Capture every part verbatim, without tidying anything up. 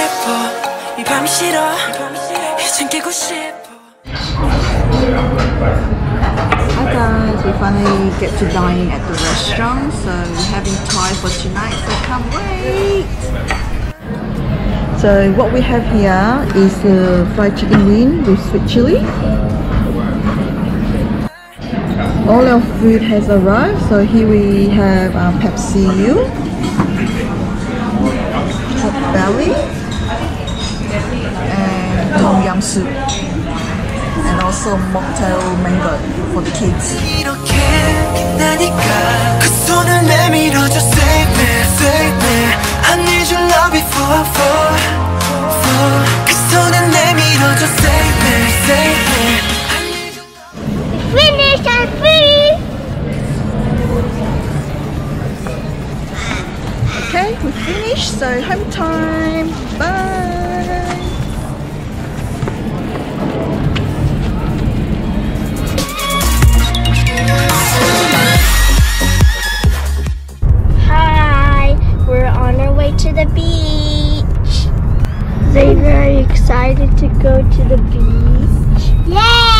싶어 이 밤이 싫어 이젠 깨고 싶어. Hi guys, we finally get to dine in at the restaurant, so we're having Thai for tonight, so can't wait! So what we have here is uh, fried chicken wing with sweet chili. All our food has arrived, so here we have um, Pepsi U, pork belly, and tom yum soup, and also mocktail mango for the kids. Finish our food! Okay, we finished, so home time. Bye! Hi, we're on our way to the beach. They're very excited to go to the beach. Yay!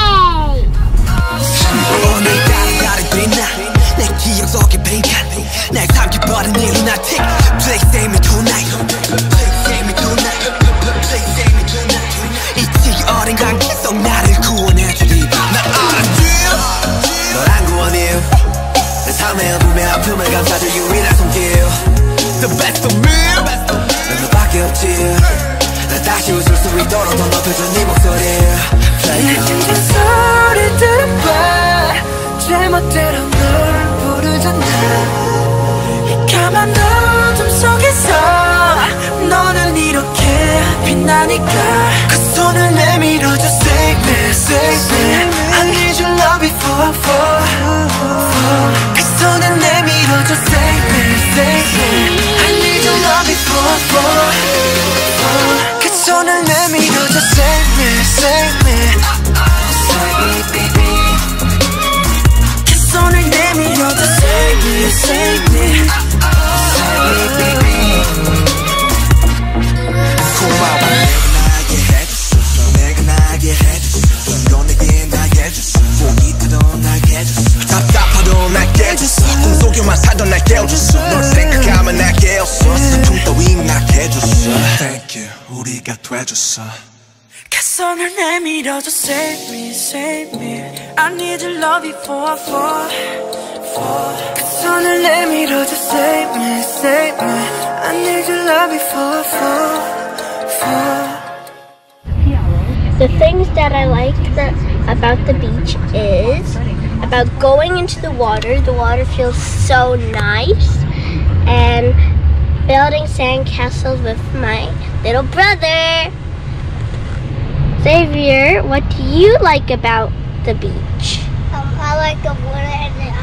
The best of me 너밖에 없지 나 다시 웃을 수 있도록 더 높여준 네 목소리 내 숨진 소리 들어봐 제멋대로 널 부르잖아 이 까만 어둠 속에서 너는 이렇게 빛나니까 그 손을 내밀어줘 Save me, save me I need your love before, for, for 그 손을 내밀어줘 Save me, save me I need your love before, for, for 그 손을 내밀어줘 Save me, save me Save me, baby 그 손을 내밀어줘 Save me, save me Save me, baby 고마워 내가 나게 해줬어 내가 나게 해줬어 넌 내게 나게 해줬어 목이 타도 나게 해줬어 답답하도 나게 해줬어 꿈속에만 살던 날 깨워줬어 널 생각하면 나게 깨웠어 슬픔 따위 나게 해줬어 Thank you 우리가 돼줬어 그 손을 내밀어줘 Save me, save me I need your love before, for, for 그 손을 내밀어줘 Save me, save me I need your love before, for, for The things that I like that, about the beach is about going into the water. The water feels so nice. And building sandcastles with my little brother. Xavier, what do you like about the beach? Um, I like the water and the